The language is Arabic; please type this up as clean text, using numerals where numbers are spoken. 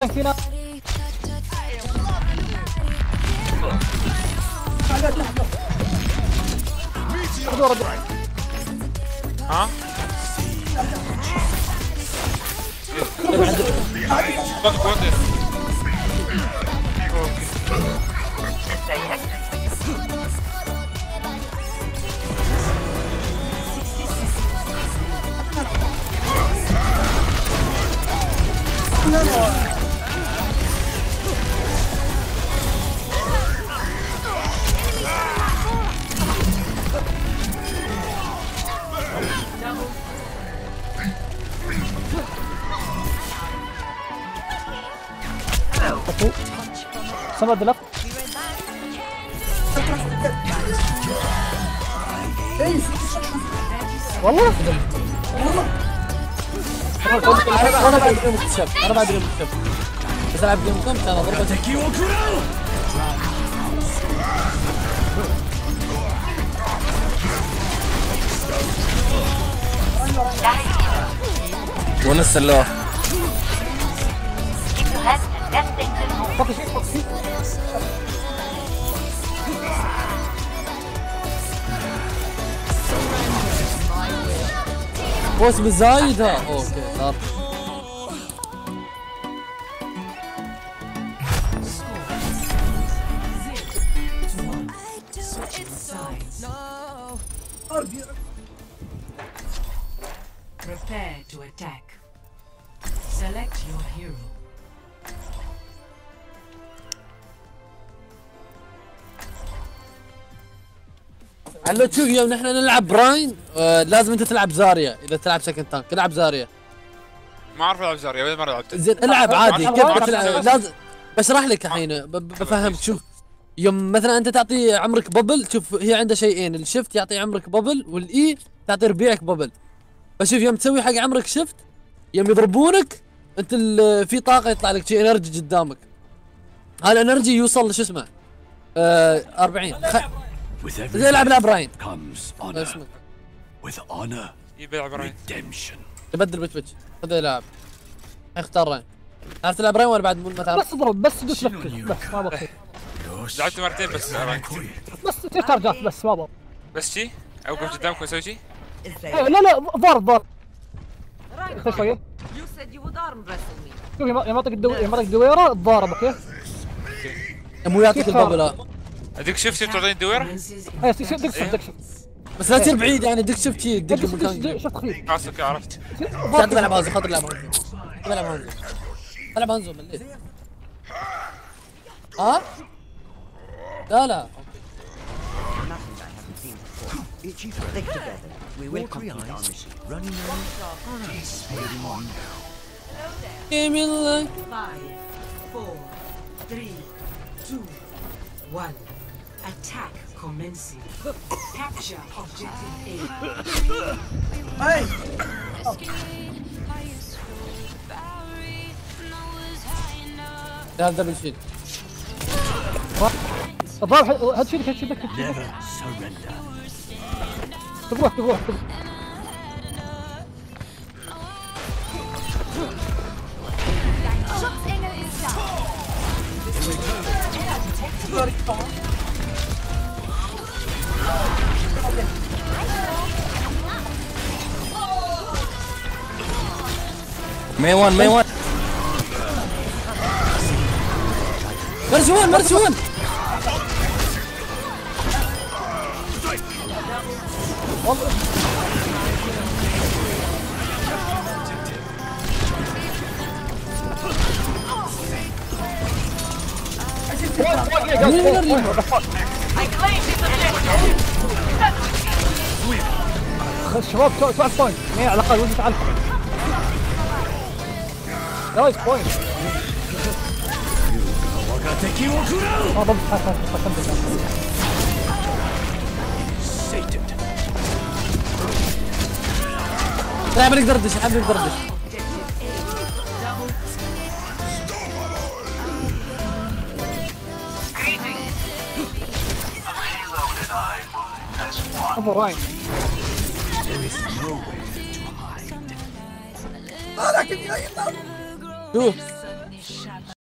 فينا ها؟ بق صمد لف والله انا بعد اليوم اكتشفت بس العب جيم كم كان ضربة ونس اللوح بوس بالزايد ها اوكي صار Prepare to attack. Select your hero. علو شوف يوم نحن نلعب براين لازم انت تلعب زاريا اذا تلعب سكند تانك العب زاريا ما اعرف العب زاريا ولا مره لعبت. زين العب عادي كيف بتلعب لازم بشرح لك الحين بفهمك. شوف يوم مثلا انت تعطي عمرك ببل شوف هي عنده شيئين الشفت يعطي عمرك ببل والاي تعطي ربيعك ببل. فشوف يوم تسوي حق عمرك شفت يوم يضربونك انت في طاقه يطلع لك شيء انرجي قدامك. هذا الانرجي يوصل لشو اسمه 40 زي العب براين اسمك يبي يلعب براين تبدل بتويتش خذ لاعب اختار راين. تعرف تلعب راين ولا بعد مو ما تعرف؟ بس اضرب بس دوس لك بس ما بطيء. لعبت مرتين بس بس تارجات بس ما بطيء. بس شي اوقف قدامك واسوي شي؟ لا ضارب شويه شوف يوم يعطيك الدويره تضارب اوكي؟ مو يعطيك البابل اديك شفت تعطيني الدويره؟ اي دق بس لا تصير بعيد يعني دق شفت شي دق مكان شفت خفيف خلاص اوكي عرفت. تلعب هانزو خاطر تلعب هانزو العب هانزو مليت. ها؟ لا We will complete our mission. Running on. Give me the 5, 4, 3, 2, 1. Attack commencing. Capture objective A. Hey! هذا بالشيل. الضرب هتشيلك Never surrender. تبوح ميوان مرجوان الشباب توقف بوينت مين على الاقل ودي تعال نايس بوينت ما ضبط لا بنقدر ندش حد نقدر ندش ابو راين شوف